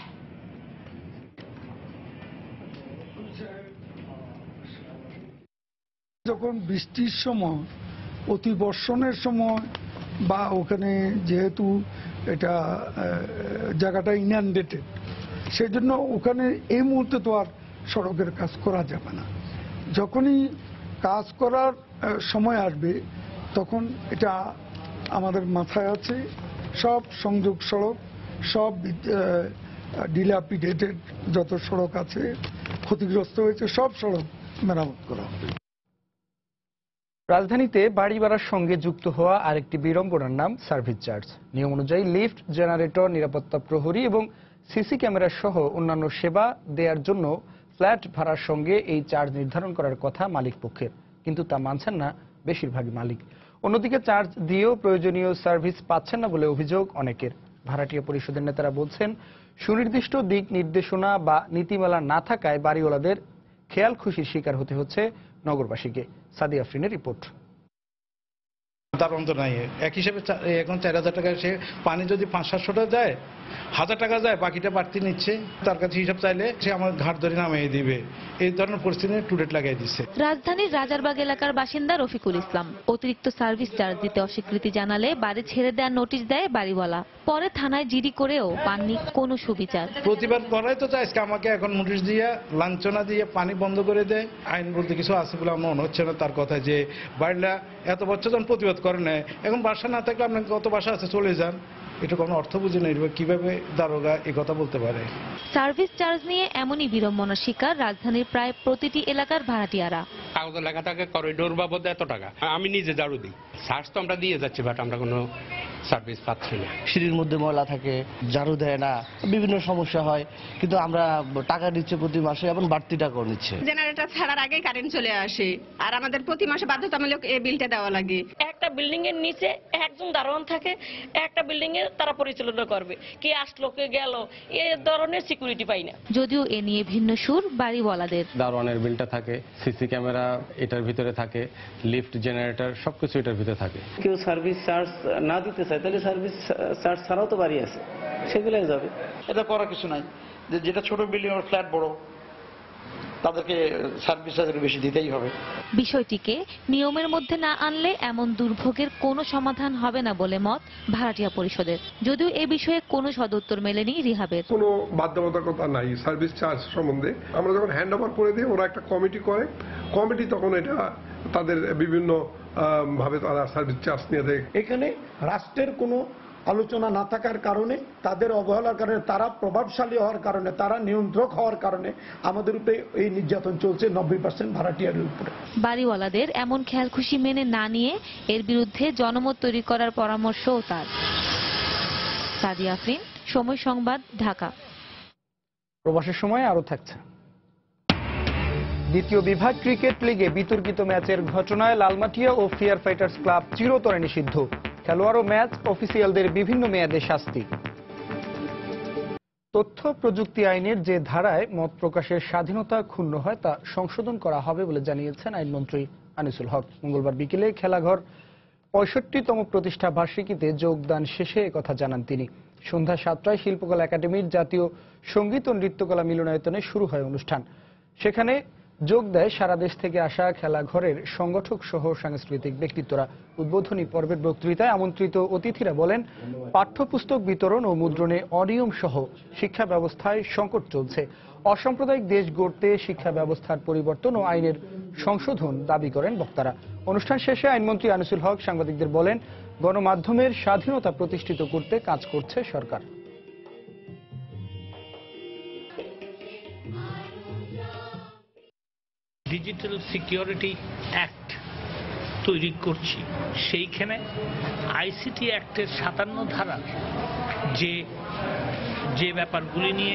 যখন বৃষ্টির সময়, অতিবর্ষণের সময় বা ওখানে যেহেতু এটা জায়গাটা ইনআন্ডেটেড, সেই জন্য ওখানে এই মুহূর্তে তো আর সড়কের কাজ করা যাবে না। যখনই কাজ করার সময় আসবে তখন এটা আমাদের মাথায় আছে, সব সংযোগ সড়ক, সব ডিলাপিডেটেড যত সড়ক আছে, ক্ষতিগ্রস্ত হয়েছে, সব সড়ক মেরামত করা হবে। রাজধানীতে বাড়ি ভাড়ার সঙ্গে যুক্ত হওয়া আরেকটি বিড়ম্বনার নাম সার্ভিস চার্জ। নিয়ম অনুযায়ী লিফট, জেনারেটর, নিরাপত্তা প্রহরী এবং সিসি ক্যামেরা সহ অন্যান্য সেবা দেওয়ার জন্য ফ্ল্যাট ভাড়ার সঙ্গে এই চার্জ নির্ধারণ করার কথা মালিক পক্ষের, কিন্তু তা মানছেন না বেশিরভাগই মালিক। অন্যদিকে চার্জ দিয়েও প্রয়োজনীয় সার্ভিস পাচ্ছেন না বলে অভিযোগ অনেকের। ভাড়াটিয়া পরিষদের নেতারা বলছেন, সুনির্দিষ্ট দিক নির্দেশনা বা নীতিমালা না থাকায় বাড়িওয়ালাদের খেয়াল খুশির শিকার হতে হচ্ছে নগরবাসীকে। সাদি আফরিনের রিপোর্ট। তার অন্ত নাই। এক হিসেবে এখন 4000 টাকা, সে পানি যদি 500-700 টাকা যায়, 1000 টাকা যায়, বাকিটা বাড়তি নিচ্ছে। তার কাছে হিসাব চাইলে সে আমার ঘাট ধরে নামিয়ে দিবে। এই ধরনের পরিস্থিতি টুডেট লাগাই দিচ্ছে। রাজধানীর রাজারবাগ এলাকার বাসিন্দা রফিকুল ইসলাম অতিরিক্ত সার্ভিস চার্জ দিতে অস্বীকৃতি জানালে বাড়ি ছেড়ে দেওয়ার নোটিশ দেয় বাড়িওয়ালা। পরে থানায় জিডি করেও পাননি কোনো সুবিচার। প্রতিবাদ করাই তো চাইছে, আমাকে এখন নোটিশ দিয়ে, লাঞ্ছনা দিয়ে পানি বন্ধ করে দেয়। আইন বলতে কিছু আছে বলে আমার মনে হচ্ছে না তার কথা, যে বাড়িলা এত বছর যখন প্রতিবাদ করে নেয়, এখন বাসা না থাকলে আপনার কত বাসা আছে চলে যান। এটা কোনো অর্থ বুঝে নেই, কিভাবে দারোগা এই কথা বলতে পারে। সার্ভিস চার্জ নিয়ে এমনই বিড়ম্বনার শিকার রাজধানীর প্রায় প্রতিটি এলাকার ভাড়াটিয়ারা। কাগজে লেখা থাকে করিডোর বাবদ এত টাকা, আমি নিজে ঝাড়ু দিই, চার্জ তো আমরা দিয়ে যাচ্ছি, বাট আমরা কোনো সার্ভিস পাচ্ছি না। সিঁড়ির মধ্যে ময়লা থাকে, ঝাড়ু দেয় না, বিভিন্ন সমস্যা হয়, কিন্তু আমরা টাকা দিচ্ছে প্রতি মাসে, এবং বাড়তি টাকাও নিচ্ছে। জেনারেটর ছাড়ার আগে কারেন্ট চলে আসে, আর আমাদের প্রতি মাসে বাধ্যতামূলক এই বিলটা দেওয়া লাগে। একটা বিল্ডিং এর নিচে একজন দারোয়ান থাকে, একটা বিল্ডিং এর তারা পরিচালনা করবে, কে আসলো কে গেল, এই ধরনের সিকিউরিটি পাই না। যদিও এ নিয়ে ভিন্ন সুর বাড়িওয়ালাদের। দারোয়ানের বিলটা থাকে, সিসি ক্যামেরা এটার ভিতরে থাকে, লিফট, জেনারেটর সবকিছু এটার ভিতরে থাকে। কেউ সার্ভিস চার্জ না দিতে চায়, তাহলে সার্ভিস চার্জ ছাড়াও তো বাড়ি আছে, সেগুলাই যাবে। এটা করার কিছু নাই, যেটা ছোট বিল্ডিং আর ফ্ল্যাট বড়, তাদেরকে সার্ভিস চার্জ বেশি দিতেই হবে। বিষয়টিকে নিয়মের মধ্যে না আনলে এমন দুর্ভোগের কোনো সমাধান হবে না বলে মত ভাড়াটিয়া পরিষদের। যদিও এ বিষয়ে কোনো সদুত্তর মেলেনি রিহাবের। কোনো বাধ্যবাধকতা নাই সার্ভিস চার্জ সম্বন্ধে। আমরা যখন হ্যান্ড ওভার করে দিই, ওরা একটা কমিটি করে, কমিটি তখন এটা তাদের বিভিন্ন ভাবে তারা সার্ভিস চার্জ নিয়ে দেয়। এখানে রাষ্ট্রের কোনো আলোচনা না থাকার কারণে, তাদের অবহেলার কারণে, তারা প্রভাবশালী হওয়ার কারণে, তারা নিয়ন্ত্রক হওয়ার কারণে আমাদের উপরে এই নির্যাতন চলছে 90% ভাড়াটিয়াদের উপরে। বাড়িওয়ালাদের এমন খেয়াল খুশি মেনে না নিয়ে এর বিরুদ্ধে জনমত তৈরি করার পরামর্শও তার। সাদি আফরিন, সময় সংবাদ, ঢাকা। প্রবাসের সময় আরো থাকছে। দ্বিতীয় বিভাগ ক্রিকেট লিগে বিতর্কিত ম্যাচের ঘটনায় লালমাটিয়া ও ফেয়ার ফাইটার্স ক্লাব চিরতরে নিষিদ্ধ। খেলোয়াড় ও ম্যাচ অফিসিয়ালদের বিভিন্ন মেয়াদে শাস্তি। তথ্য প্রযুক্তি আইনের যে ধারায় মত প্রকাশের স্বাধীনতা ক্ষুণ্ণ হয় তা সংশোধন করা হবে বলে জানিয়েছেন আইনমন্ত্রী আনিসুল হক। মঙ্গলবার বিকেলে খেলাঘর 65তম প্রতিষ্ঠা বার্ষিকীতে যোগদান শেষে একথা জানান তিনি। সন্ধ্যা 7টায় শিল্পকলা একাডেমির জাতীয় সঙ্গীত ও নৃত্যকলা মিলনায়তনে শুরু হয় অনুষ্ঠান। সেখানে যোগ দেয় সারা দেশ থেকে আসা খেলাঘরের সংগঠক সহ সাংস্কৃতিক ব্যক্তিত্বরা। উদ্বোধনী পর্বের বক্তৃতায় আমন্ত্রিত অতিথিরা বলেন, পাঠ্যপুস্তক বিতরণ ও মুদ্রণে অনিয়ম সহ শিক্ষা ব্যবস্থায় সংকট চলছে। অসাম্প্রদায়িক দেশ গড়তে শিক্ষা ব্যবস্থার পরিবর্তন ও আইনের সংশোধন দাবি করেন বক্তারা। অনুষ্ঠান শেষে আইনমন্ত্রী আনিসুল হক সাংবাদিকদের বলেন, গণমাধ্যমের স্বাধীনতা প্রতিষ্ঠিত করতে কাজ করছে সরকার। ডিজিটাল সিকিউরিটি অ্যাক্ট তৈরি করছি, সেইখানে আইসিটি অ্যাক্টের 57 ধারার যে ব্যাপারগুলি নিয়ে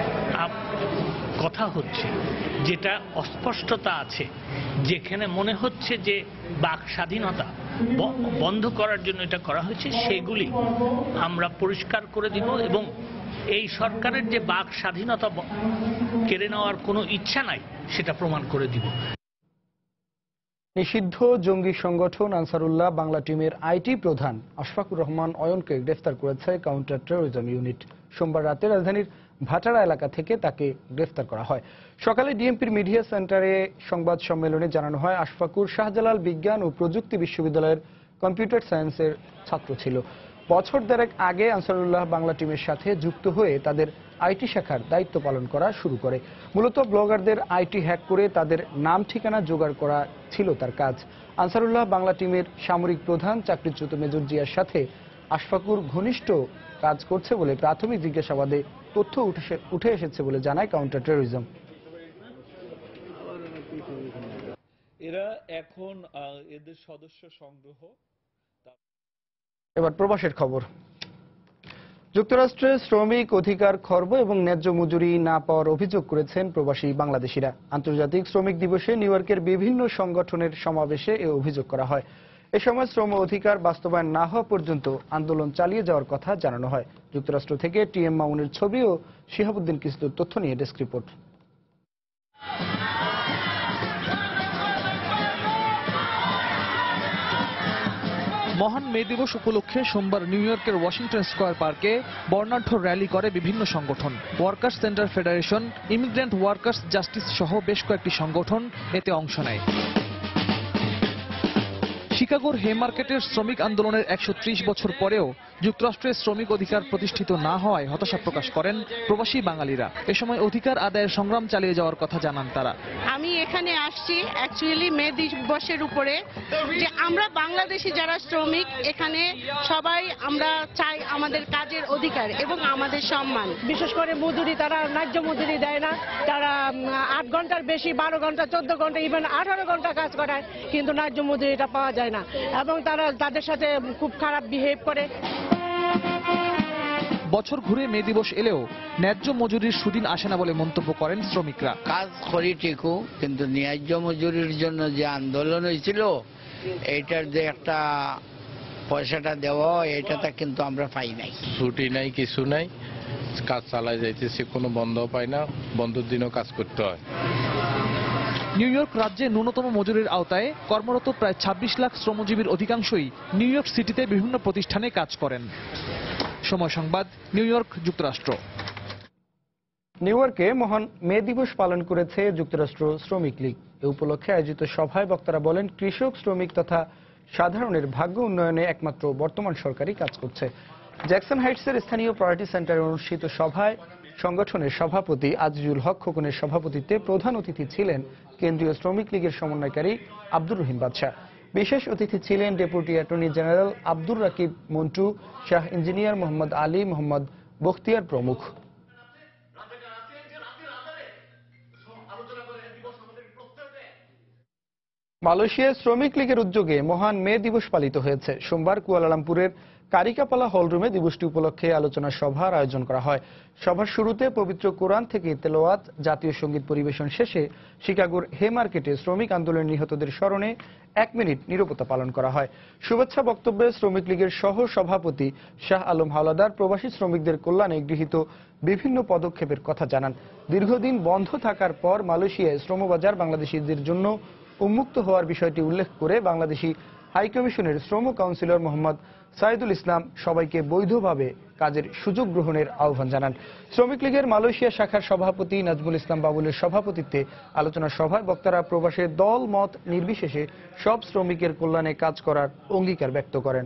কথা হচ্ছে, যেটা অস্পষ্টতা আছে, যেখানে মনে হচ্ছে যে বাক স্বাধীনতা বন্ধ করার জন্য এটা করা হয়েছে, সেগুলি আমরা পরিষ্কার করে দিব এবং এই সরকারের যে বাক স্বাধীনতা কেড়ে নেওয়ার কোনো ইচ্ছা নাই সেটা প্রমাণ করে দিব। নিষিদ্ধ জঙ্গি সংগঠন আনসারুল্লাহ বাংলা টিমের আইটি প্রধান আশফাকুর রহমান অয়নকে গ্রেফতার করেছে কাউন্টার টেরোরিজম ইউনিট। সোমবার রাতে রাজধানীর ভাটারা এলাকা থেকে তাকে গ্রেফতার করা হয়। সকালে ডিএমপির মিডিয়া সেন্টারে সংবাদ সম্মেলনে জানানো হয়, আশফাকুর শাহজালাল বিজ্ঞান ও প্রযুক্তি বিশ্ববিদ্যালয়ের কম্পিউটার সায়েন্সের ছাত্র ছিল। বছর দেড়েক আগে আনসারুল্লাহ বাংলা টিমের সাথে যুক্ত হয়ে তাদের আইটি শাখার দায়িত্ব পালন করা শুরু করে। মূলত ব্লগারদের আইটি হ্যাক করে তাদের নাম ঠিকানা জোগাড় করা ছিল তার কাজ। আনসারুল্লাহ বাংলা টিমের সামরিক প্রধান চাকরিচ্যুত মেজর জিয়ার সাথে আশফাকুর ঘনিষ্ঠ কাজ করছে বলে প্রাথমিক জিজ্ঞাসাবাদে তথ্য উঠে এসেছে বলে জানায় কাউন্টার টেরোরিজম। এরা এখন এদের সদস্য সংগ্রহ। এবার প্রবাসের খবর। যুক্তরাষ্ট্রে শ্রমিক অধিকার খর্ব এবং ন্যায্য মজুরি না পাওয়ার অভিযোগ করেছেন প্রবাসী বাংলাদেশিরা। আন্তর্জাতিক শ্রমিক দিবসে নিউ ইয়র্কের বিভিন্ন সংগঠনের সমাবেশে এ অভিযোগ করা হয়। এ সময় শ্রম অধিকার বাস্তবায়ন না হওয়া পর্যন্ত আন্দোলন চালিয়ে যাওয়ার কথা জানানো হয়। যুক্তরাষ্ট্র থেকে টিএম মামুনের ছবি ও শিহাবুদ্দিন কিসলুর তথ্য নিয়ে ডেস্ক রিপোর্ট। মহান মে দিবস উপলক্ষে সোমবার নিউ ইয়র্কের ওয়াশিংটন স্কয়ার পার্কে বর্ণাঢ্য র্যালি করে বিভিন্ন সংগঠন। Workers centre federation, immigrant workers justice সহ বেশ কয়েকটি সংগঠন এতে অংশ নেয়। শিকাগোর হেমার্কেটের শ্রমিক আন্দোলনের 130 বছর পরেও যুক্তরাষ্ট্রের শ্রমিক অধিকার প্রতিষ্ঠিত না হওয়ায় হতাশা প্রকাশ করেন প্রবাসী বাঙালিরা। এ সময় অধিকার আদায়ের সংগ্রাম চালিয়ে যাওয়ার কথা জানান তারা। আমি এখানে আসছি অ্যাকচুয়ালি মে দিবসের উপরে, যে আমরা বাংলাদেশি যারা শ্রমিক এখানে সবাই আমরা চাই আমাদের কাজের অধিকার এবং আমাদের সম্মান। বিশেষ করে মজুরি, তারা ন্যায্য মজুরি দেয় না। তারা 8 ঘন্টার বেশি, 12 ঘন্টা, 14 ঘন্টা, ইভেন 18 ঘন্টা কাজ করায়, কিন্তু ন্যায্য মজুরিটা পাওয়া যায় না এবং তারা তাদের সাথে খুব খারাপ বিহেভ করে। বছর ঘুরে মে দিবস এলেও ন্যায্য মজুরির সুদিন আসে না বলে মন্তব্য করেন শ্রমিকরা। কাজ করি ঠিকও, কিন্তু ন্যায্য মজুরির জন্য যে আন্দোলন হয়েছিল এইটার যে একটা পয়সাটা দেওয়া এটাতে কিন্তু আমরা পাই নাই। ছুটি নাই, কিছু নাই, কাজ চালায় যাইতেছে, কোনো বন্ধ পাই না, বন্ধের দিনও কাজ করতে হয়। নিউ ইয়র্ক রাজ্যে ন্যূনতম মজুরির আওতায় কর্মরত প্রায় 26 লাখ শ্রমজীবীর অধিকাংশই নিউ ইয়র্ক সিটিতে বিভিন্ন প্রতিষ্ঠানে কাজ করেন। সময় সংবাদ, নিউ ইয়র্ক, যুক্তরাষ্ট্র। নিউ ইয়র্কে মহান মে দিবস পালন করেছে যুক্তরাষ্ট্র শ্রমিক লীগ। এ উপলক্ষে আয়োজিত সভায় বক্তারা বলেন, কৃষক, শ্রমিক তথা সাধারণের ভাগ্য উন্নয়নে একমাত্র বর্তমান সরকারই কাজ করছে। জ্যাকসন হাইটসের স্থানীয় প্রায়োরিটি সেন্টারে অনুষ্ঠিত সভায় সংগঠনের সভাপতি আজিজুল হক খোকনের সভাপতিত্বে প্রধান অতিথি ছিলেন কেন্দ্রীয় শ্রমিক লীগের সমন্বয়কারী আব্দুর রহিম বাদশাহ। বিশেষ অতিথি ছিলেন deputy attorney general Abdur Rakib Montu, Shah engineer Mohammad Ali, Mohammad Bakhtiar প্রমুখ। মালয়েশিয়ার শ্রমিক লীগের উদ্যোগে মহান মে দিবস পালিত হয়েছে। সোমবার কুয়ালালামপুরের কারিকাপালা হলরুমে দিবসটি উপলক্ষে আলোচনা সভার আয়োজন করা হয়। সভার শুরুতে পবিত্র কোরআন থেকে তেলাওয়াত, জাতীয় সঙ্গীত পরিবেশন শেষে শিকাগোর হেমার্কেটে শ্রমিক আন্দোলনে নিহতদের স্মরণে 1 মিনিট নীরবতা পালন করা হয়। শুভেচ্ছা বক্তব্যে শ্রমিক লীগের সহ সভাপতি শাহ আলম হাওলাদার প্রবাসী শ্রমিকদের কল্যাণে গৃহীত বিভিন্ন পদক্ষেপের কথা জানান। দীর্ঘদিন বন্ধ থাকার পর মালয়েশিয়ায় শ্রমবাজার বাংলাদেশিদের জন্য উন্মুক্ত হওয়ার বিষয়টি উল্লেখ করে বাংলাদেশি হাইকমিশনের শ্রম কাউন্সিলর মোহাম্মদ সাইদুল ইসলাম সবাইকে বৈধভাবে কাজের সুযোগ গ্রহণের আহ্বান জানান। শ্রমিক লীগের মালয়েশিয়া শাখার সভাপতি নাজমুল ইসলাম বাবুলের সভাপতিত্বে আলোচনা সভায় বক্তারা প্রবাসের দল মত নির্বিশেষে সব শ্রমিকের কল্যাণে কাজ করার অঙ্গীকার ব্যক্ত করেন।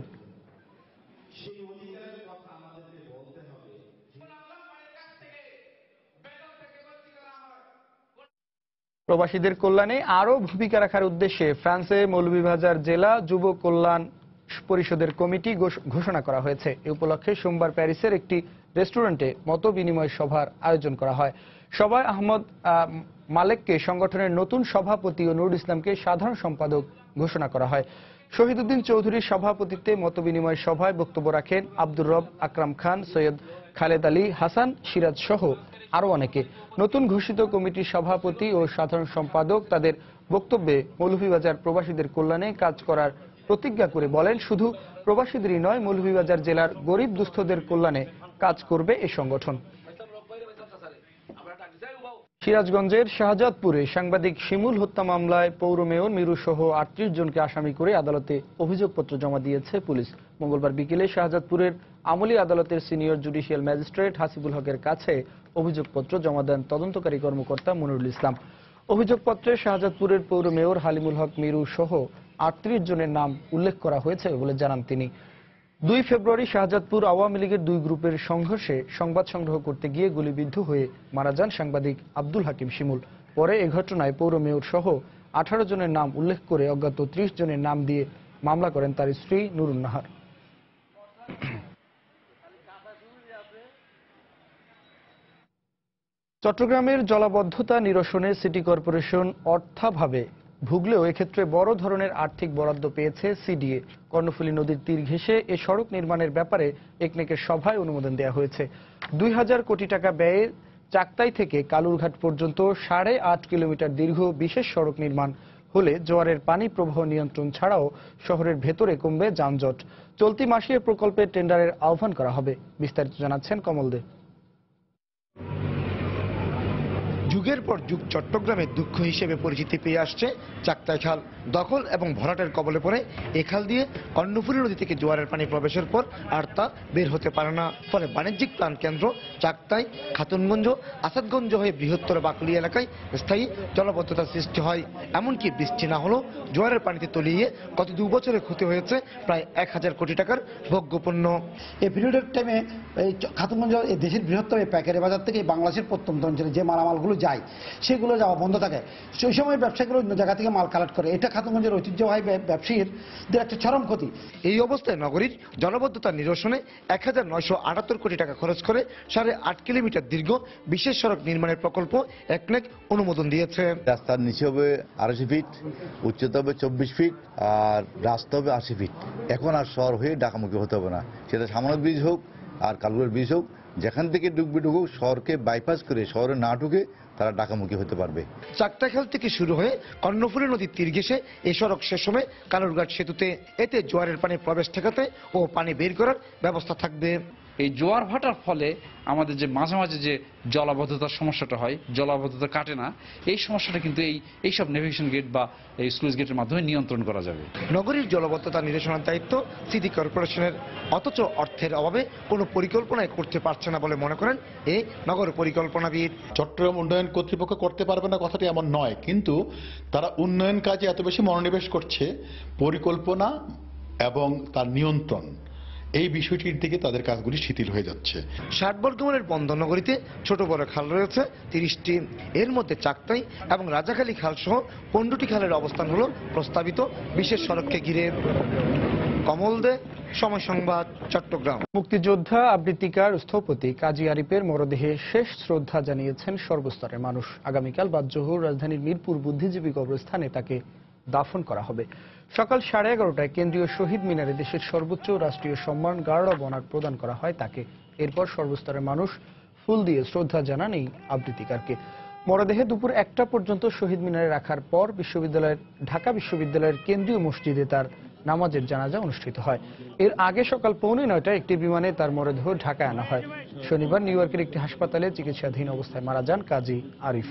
প্রবাসীদের কল্যাণে আরও ভূমিকা রাখার উদ্দেশ্যে ফ্রান্সে মৌলভীবাজার জেলা যুব কল্যাণ পরিষদের কমিটি ঘোষণা করা হয়েছে। এ উপলক্ষে সোমবার প্যারিসের একটি রেস্টুরেন্টে মত বিনিময় সভার আয়োজন করা হয়। সভায় আহমদ মালেককে সংগঠনের নতুন সভাপতি ও নুরুল ইসলামকে সাধারণ সম্পাদক ঘোষণা করা হয়। শহীদুদ্দিন চৌধুরীর সভাপতিত্বে মত বিনিময় সভায় বক্তব্য রাখেন আব্দুর রব, আকরাম খান, সৈয়দ খালেদ আলী, হাসান, সিরাজ সহ আরো অনেকে। নতুন ঘোষিত কমিটির সভাপতি ও সাধারণ সম্পাদক তাদের বক্তব্যে মৌলভীবাজার প্রবাসীদের কল্যাণে কাজ করার প্রতিজ্ঞা করে বলেন, শুধু প্রবাসীদেরই নয়, মৌলভীবাজার জেলার গরিব দুস্থদের কল্যাণে কাজ করবে এই সংগঠন। সিরাজগঞ্জের শাহজাদপুরে সাংবাদিক শিমুল হত্যা মামলায় পৌর মেয়র মিরু সহ ৩৮ জনকে আসামি করে আদালতে অভিযোগপত্র জমা দিয়েছে পুলিশ। মঙ্গলবার বিকেলে শাহজাদপুরের আমলি আদালতের সিনিয়র জুডিশিয়াল ম্যাজিস্ট্রেট হাসিবুল হকের কাছে অভিযোগপত্র জমা দেন তদন্তকারী কর্মকর্তা মনিরুল ইসলাম। অভিযোগপত্রে শাহজাদপুরের পৌর মেয়র হালিমুল হক মিরু সহ ৩৮ জনের নাম উল্লেখ করা হয়েছে বলে জানান তিনি। ২ ফেব্রুয়ারি শাহজাদপুর আওয়ামী লীগের ২ গ্রুপের সংঘর্ষে সংবাদ সংগ্রহ করতে গিয়ে গুলিবিদ্ধ হয়ে মারা যান সাংবাদিক আব্দুল হাকিম শিমুল। পরে এ ঘটনায় পৌর মেয়র সহ ১৮ জনের নাম উল্লেখ করে অজ্ঞাত ৩০ জনের নাম দিয়ে মামলা করেন তার স্ত্রী নুরুন নাহার। চট্টগ্রামের জলাবদ্ধতা নিরসনে সিটি কর্পোরেশন অর্থাভাবে ভুগলেও এক্ষেত্রে বড় ধরনের আর্থিক বরাদ্দ পেয়েছে সিডিএ। কর্ণফুলী নদীর তীর ঘেঁষে এ সড়ক নির্মাণের ব্যাপারে একনেকের সভায় অনুমোদন দেওয়া হয়েছে। ২০০০ কোটি টাকা ব্যয়ে চাকতাই থেকে কালুরঘাট পর্যন্ত ৮.৫ কিলোমিটার দীর্ঘ বিশেষ সড়ক নির্মাণ হলে জোয়ারের পানি প্রবাহ নিয়ন্ত্রণ ছাড়াও শহরের ভেতরে কমবে যানজট। চলতি মাসে এ প্রকল্পের টেন্ডারের আহ্বান করা হবে। বিস্তারিত জানাচ্ছেন কমল দে। যুগের পর যুগ চট্টগ্রামের দুঃখ হিসেবে পরিচিতি পেয়ে আসছে চাকতাই খাল। দখল এবং ভরাটের কবলে পড়ে এ খাল দিয়ে কর্ণফুলী নদী থেকে জোয়ারের পানি প্রবেশের পর আর তা বের হতে পারে না। ফলে বাণিজ্যিক প্রাণ কেন্দ্র চাকতাই, খাতুনগঞ্জ, আসাদগঞ্জ হয়ে বৃহত্তর বাকলি এলাকায় স্থায়ী জলাবদ্ধতার সৃষ্টি হয়। এমনকি বৃষ্টি না হলেও জোয়ারের পানিতে তলিয়ে গত 2 বছরে ক্ষতি হয়েছে প্রায় ১,০০০ কোটি টাকার ভোগ্যপণ্য। এই পিরিয়ডের টাইমে এই খাতুনগঞ্জ এই দেশের বৃহত্তম এই পাইকারি বাজার থেকে বাংলাদেশের প্রত্যন্ত অঞ্চলে যে মালামালগুলো যায় সেগুলো যাওয়া বন্ধ থাকে। সেই সময় ব্যবসায়ীগুলো অন্য জায়গা থেকে মাল কালেক্ট করে। এটা খাতুনগঞ্জের ঐতিহ্যবাহী ব্যবসায়ীদের একটা চরম ক্ষতি। এই অবস্থায় নগরীর জলাবদ্ধতা নিরসনে ১,৯৭৮ কোটি টাকা খরচ করে ৮.৫ কিলোমিটার দীর্ঘ বিশেষ সড়ক নির্মাণের প্রকল্প একনেক অনুমোদন দিয়েছে। রাস্তার নিচে হবে ২৮ ফিট, উচ্চতা হবে ২৪ ফিট, আর রাস্তা হবে ৮০ ফিট। এখন আর শহর হয়ে ঢাকামুখী হতে হবে না, সেটা সামান্য ব্রিজ হোক আর কালুরের ব্রিজ হোক, যেখান থেকে ঢুকুক শহরকে বাইপাস করে শহরে না ঢুকে তারা ঢাকামুখী হতে পারবে। চাকতাখাল থেকে শুরু হয়ে কর্ণফুলী নদীর তীর ঘেঁষে এই সড়ক শেষ হবে কালুরঘাট সেতুতে। এতে জোয়ারের পানি প্রবেশ ঠেকাতে ও পানি বের করার ব্যবস্থা থাকবে। এই জোয়ার ভাটার ফলে আমাদের যে মাঝে মাঝে যে জলাবদ্ধতার সমস্যাটা হয়, জলাবদ্ধতা কাটে না, এই সমস্যাটা কিন্তু এইসব নেভিগেশন গেট বা এই স্লুইস গেটের মাধ্যমে নিয়ন্ত্রণ করা যাবে। নগরীর জলাবদ্ধতা নিরসনের দায়িত্ব সিটি কর্পোরেশনের, অথচ অর্থের অভাবে কোনো পরিকল্পনাই করতে পারছে না বলে মনে করেন এই নগর পরিকল্পনাবিদ। চট্টগ্রাম উন্নয়ন কর্তৃপক্ষ করতে পারবে না কথাটি এমন নয়, কিন্তু তারা উন্নয়ন কাজে এত বেশি মনোনিবেশ করছে, পরিকল্পনা এবং তার নিয়ন্ত্রণ এই বিষয়টির দিকে তাদের কাজগুলি শিথিল হয়ে যাচ্ছে। ৬০ বর্গমানের বন্দরনগরীতে ছোট বড় খাল রয়েছে ৩০টি। এর মধ্যে চাকতাই এবং রাজাখালী খাল সহ ১৫টি খালের অবস্থান হলো প্রস্তাবিত বিশেষ সড়ককে ঘিরে। কমল দে, সময় সংবাদ, চট্টগ্রাম। মুক্তিযোদ্ধা আবৃত্তিকার স্থপতি কাজী আরিফের মরদেহে শেষ শ্রদ্ধা জানিয়েছেন সর্বস্তরের মানুষ। আগামীকাল বাদ জোহর রাজধানীর মিরপুর বুদ্ধিজীবী কবরস্থানে তাকে দাফন করা হবে। সকাল 11:30টায় কেন্দ্রীয় শহীদ মিনারে দেশের সর্বোচ্চ রাষ্ট্রীয় সম্মান গার্ড অব অনার প্রদান করা হয় তাকে। এরপর সর্বস্তরের মানুষ ফুল দিয়ে শ্রদ্ধা জানান এই আবৃত্তিকারকে। মরদেহে দুপুর 1টা পর্যন্ত শহীদ মিনারে রাখার পর ঢাকা বিশ্ববিদ্যালয়ের কেন্দ্রীয় মসজিদে তার নামাজের জানাজা অনুষ্ঠিত হয়। এর আগে সকাল 8:45টায় একটি বিমানে তার মরদেহ ঢাকায় আনা হয়। শনিবার নিউ ইয়র্কের একটি হাসপাতালে চিকিৎসাধীন অবস্থায় মারা যান কাজী আরিফ।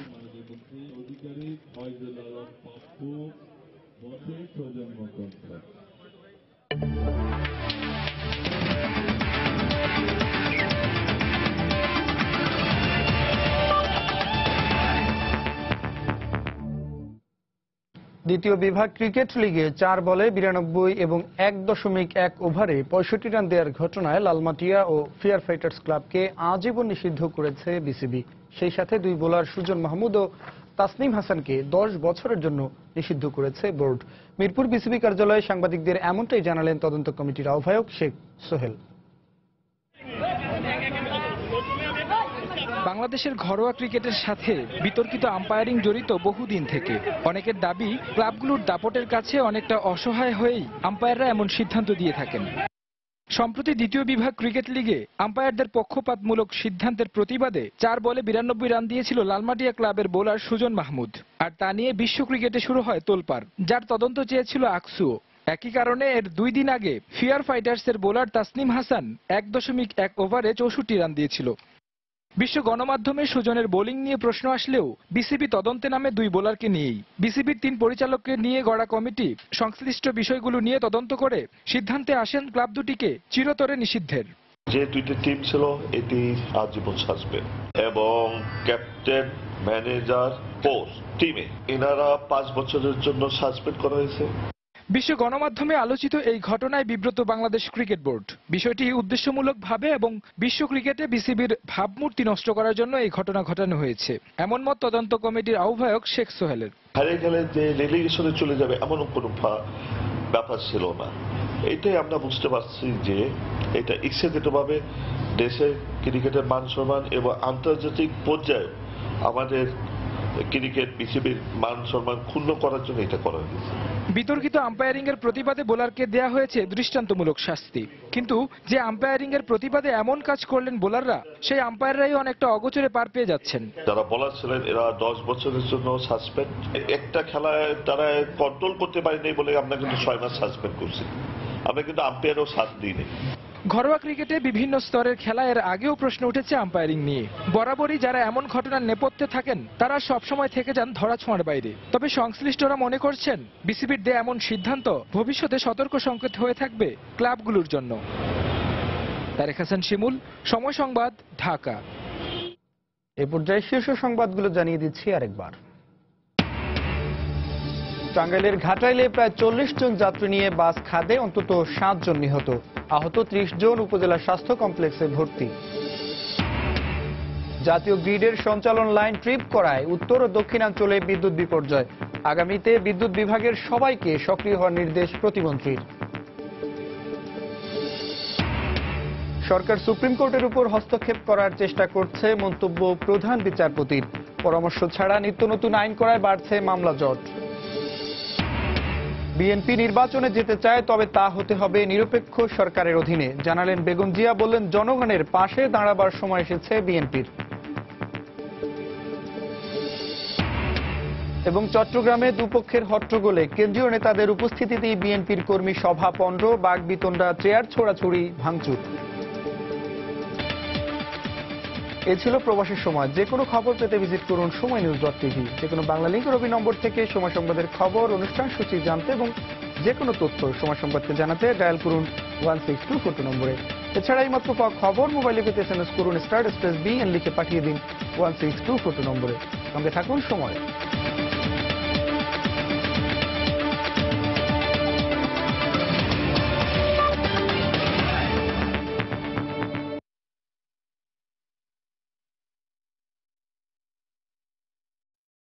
দ্বিতীয় বিভাগ ক্রিকেট লিগে 4 বলে 92 এবং 1.1 ওভারে 65 রান দেওয়ার ঘটনায় লালমাটিয়া ও ফেয়ার ফাইটার্স ক্লাবকে আজীবন নিষিদ্ধ করেছে বিসিবি। সেই সাথে 2 বোলার সুজন মাহমুদ ও তাসনিম হাসানকে 10 বছরের জন্য নিষিদ্ধ করেছে বোর্ড। মিরপুর বিসিবি কার্যালয়ে সাংবাদিকদের এমনটাই জানালেন তদন্ত কমিটির আহ্বায়ক শেখ সোহেল। বাংলাদেশের ঘরোয়া ক্রিকেটের সাথে বিতর্কিত আম্পায়ারিং জড়িত বহুদিন থেকে। অনেকের দাবি ক্লাবগুলোর দাপটের কাছে অনেকটা অসহায় হয়েই আম্পায়াররা এমন সিদ্ধান্ত দিয়ে থাকেন। সম্প্রতি দ্বিতীয় বিভাগ ক্রিকেট লিগে আম্পায়ারদের পক্ষপাতমূলক সিদ্ধান্তের প্রতিবাদে 4 বলে 92 রান দিয়েছিল লালমাটিয়া ক্লাবের বোলার সুজন মাহমুদ। আর তা নিয়ে বিশ্ব ক্রিকেটে শুরু হয় তোলপাড়, যার তদন্ত চেয়েছিল আকসুও। একই কারণে এর 2 দিন আগে ফেয়ার ফাইটার্সের বোলার তাসনিম হাসান 1.1 ওভারে 64 রান দিয়েছিল। বিশ্ব গণমাধ্যমে সুজনের বোলিং নিয়ে প্রশ্ন আসলেও বিসিবি তদন্তে নামে 2 বোলারকে নিয়েই। বিসিবির 3 পরিচালককে নিয়ে গড়া কমিটি সংশ্লিষ্ট বিষয়গুলো নিয়ে তদন্ত করে সিদ্ধান্তে আসেন ক্লাব দুটিকে চিরতরে নিষিদ্ধের। যে 2টি টিম ছিল এটি আজীবন সাসপেন্ড এবং ক্যাপ্টেন ম্যানেজার কোচ টিমে এনারা 5 বছরের জন্য সাসপেন্ড করা হয়েছে। বিশ্ব গণমাধ্যমে আলোচিত এই ঘটনায় বিব্রত বাংলাদেশ ক্রিকেট বোর্ড। বিষয়টি উদ্দেশ্যমূলকভাবে এবং বিশ্ব ক্রিকেটে বিসিবির ভাবমূর্তি নষ্ট করার জন্য এই ঘটনা ঘটানো হয়েছে, এমন মত তদন্ত কমিটির আহ্বায়ক শেখ সোহেলের। হারিয়ে গেলে যে রেলিগেশনে চলে যাবে এমন কোনো ব্যাপার ছিল না। এটাই আমরা বুঝতে পারছি যে এটা ইচ্ছাকৃতভাবে দেশের ক্রিকেটের মান সম্মান এবং আন্তর্জাতিক পর্যায়ে আমাদের ক্রিকেট বিসিবির মান সম্মান ক্ষুণ্ণ করার জন্য এটা করা হয়েছে। বিতর্কিত আম্পায়ারিং এর প্রতিবাদে বোলারকে দেয়া হয়েছে দৃষ্টান্তমূলক শাস্তি, কিন্তু যে আম্পায়ারিং এর প্রতিবাদে এমন কাজ করলেন বোলাররা, সেই আম্পায়াররাই অনেকটা অগোচরে পার পেয়ে যাচ্ছেন। যারা বোলার ছিলেন এরা 10 বছরের জন্য সাসপেন্ড। একটা খেলায় তারা কন্ট্রোল করতে পারেনি বলে আমরা কিন্তু 6 মাস সাসপেন্ড করছি। আমরা কিন্তু আম্পায়ারও সাথ দিইনি। ঘরোয়া ক্রিকেটে বিভিন্ন স্তরের খেলা এর আগেও প্রশ্ন উঠেছে আম্পায়ারিং নিয়ে। বরাবরই যারা এমন ঘটনার নেপথ্যে থাকেন তারা সবসময় থেকে যান ধরাছোঁয়ার বাইরে। তবে সংশ্লিষ্টরা মনে করছেন বিসিবির দেয়া এমন সিদ্ধান্ত ভবিষ্যতে সতর্ক সংকেত হয়ে থাকবে ক্লাবগুলোর জন্য। তারেক হাসান শিমুল, সময় সংবাদ, ঢাকা। এ পর্যায়ে শীর্ষ সংবাদগুলো জানিয়ে দিচ্ছি আরেকবার। টাঙ্গাইলের ঘাটাইলে প্রায় 40 জন যাত্রী নিয়ে বাস খাদে, অন্তত 7 জন নিহত। আহত 30 জন উপজেলা স্বাস্থ্য কমপ্লেক্সে ভর্তি। জাতীয় গ্রিডের সঞ্চালন লাইন ট্রিপ করায় উত্তর ও দক্ষিণাঞ্চলে বিদ্যুৎ বিপর্যয়। আগামীতে বিদ্যুৎ বিভাগের সবাইকে সক্রিয় হওয়ার নির্দেশ প্রতিমন্ত্রীর। সরকার সুপ্রিম কোর্টের উপর হস্তক্ষেপ করার চেষ্টা করছে, মন্তব্য প্রধান বিচারপতির। পরামর্শ ছাড়া নিত্য নতুন আইন করায় বাড়ছে মামলা জট। বিএনপি নির্বাচনে যেতে চায়, তবে তা হতে হবে নিরপেক্ষ সরকারের অধীনে, জানালেন বেগম জিয়া। বললেন, জনগণের পাশে দাঁড়াবার সময় এসেছে বিএনপির। এবং চট্টগ্রামে দুপক্ষের হট্টগোলে কেন্দ্রীয় নেতাদের উপস্থিতিতেই বিএনপির কর্মী সভা পণ্ড, বাগবিতণ্ডা, চেয়ার ছোড়াছুড়ি, ভাঙচুর। এ ছিল প্রবাসের সময়। যে কোনো খবর পেতে ভিজিট করুন সময়নিউজ.টিভি। যে কোনো বাংলা লিঙ্ক রবি নম্বর থেকে সময় সংবাদের খবর, অনুষ্ঠান সূচি জানতে এবং যে কোনো তথ্য সময় সংবাদকে জানাতে ডায়াল করুন 16242 নম্বরে। এছাড়া এই মাত্র পাওয়া খবর মোবাইলে পেতে SMS করুন *BN লিখে পাঠিয়ে দিন 16242 নম্বরে। সঙ্গে থাকুন সময়।